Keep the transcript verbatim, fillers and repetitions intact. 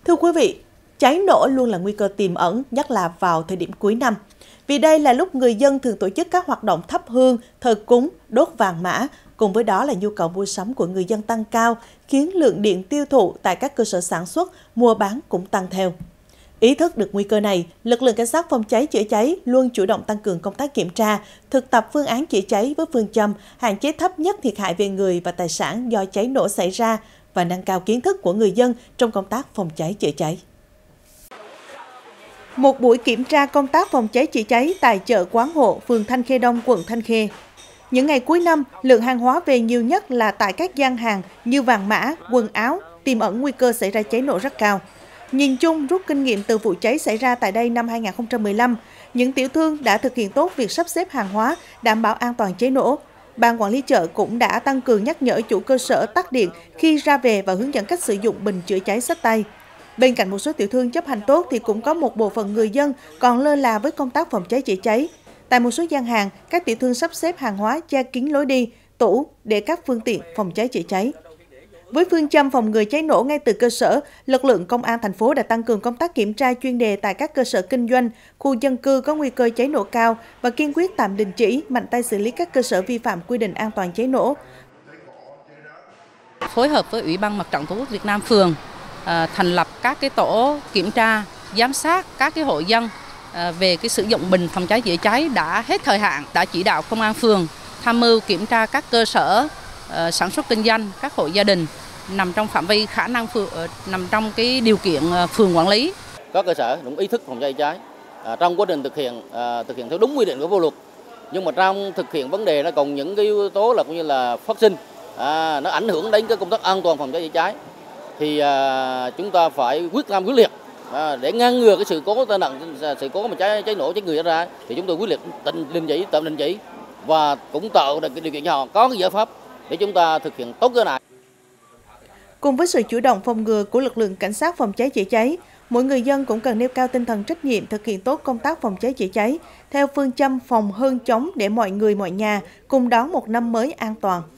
Thưa quý vị, cháy nổ luôn là nguy cơ tiềm ẩn, nhất là vào thời điểm cuối năm. Vì đây là lúc người dân thường tổ chức các hoạt động thắp hương, thờ cúng, đốt vàng mã, cùng với đó là nhu cầu mua sắm của người dân tăng cao, khiến lượng điện tiêu thụ tại các cơ sở sản xuất, mua bán cũng tăng theo. Ý thức được nguy cơ này, lực lượng cảnh sát phòng cháy chữa cháy luôn chủ động tăng cường công tác kiểm tra, thực tập phương án chữa cháy với phương châm hạn chế thấp nhất thiệt hại về người và tài sản do cháy nổ xảy ra và nâng cao kiến thức của người dân trong công tác phòng cháy chữa cháy. Một buổi kiểm tra công tác phòng cháy chữa cháy tại chợ Quán Hộ, phường Thanh Khê Đông, quận Thanh Khê. Những ngày cuối năm, lượng hàng hóa về nhiều nhất là tại các gian hàng như vàng mã, quần áo, tiềm ẩn nguy cơ xảy ra cháy nổ rất cao. Nhìn chung, rút kinh nghiệm từ vụ cháy xảy ra tại đây năm hai nghìn không trăm mười lăm, những tiểu thương đã thực hiện tốt việc sắp xếp hàng hóa, đảm bảo an toàn cháy nổ. Ban quản lý chợ cũng đã tăng cường nhắc nhở chủ cơ sở tắt điện khi ra về và hướng dẫn cách sử dụng bình chữa cháy xách tay. Bên cạnh một số tiểu thương chấp hành tốt thì cũng có một bộ phận người dân còn lơ là với công tác phòng cháy chữa cháy. Tại một số gian hàng, các tiểu thương sắp xếp hàng hóa che kín lối đi, tủ để các phương tiện phòng cháy chữa cháy. Với phương châm phòng ngừa cháy nổ ngay từ cơ sở, lực lượng công an thành phố đã tăng cường công tác kiểm tra chuyên đề tại các cơ sở kinh doanh, khu dân cư có nguy cơ cháy nổ cao và kiên quyết tạm đình chỉ, mạnh tay xử lý các cơ sở vi phạm quy định an toàn cháy nổ. Phối hợp với Ủy ban Mặt trận Tổ quốc Việt Nam phường à, thành lập các cái tổ kiểm tra, giám sát các cái hộ dân à, về cái sử dụng bình phòng cháy chữa cháy đã hết thời hạn, đã chỉ đạo công an phường tham mưu kiểm tra các cơ sở uh, sản xuất kinh doanh, các hộ gia đình nằm trong phạm vi khả năng phường, uh, nằm trong cái điều kiện uh, phường quản lý. Các cơ sở đúng ý thức phòng cháy chữa cháy à, trong quá trình thực hiện à, thực hiện theo đúng quy định của pháp luật, nhưng mà trong thực hiện vấn đề nó còn những cái yếu tố là cũng như là phát sinh à, nó ảnh hưởng đến cái công tác an toàn phòng cháy chữa cháy thì à, chúng ta phải quyết tâm quyết liệt à, để ngăn ngừa cái sự cố tai nạn, sự cố mà cháy cháy nổ chết người ra thì chúng tôi quyết liệt tạm đình chỉ tạm đình chỉ và cũng tạo được cái điều kiện cho họ có cái giải pháp để chúng ta thực hiện tốt cái này. Cùng với sự chủ động phòng ngừa của lực lượng cảnh sát phòng cháy chữa cháy, mỗi người dân cũng cần nêu cao tinh thần trách nhiệm thực hiện tốt công tác phòng cháy chữa cháy theo phương châm phòng hơn chống để mọi người mọi nhà cùng đón một năm mới an toàn.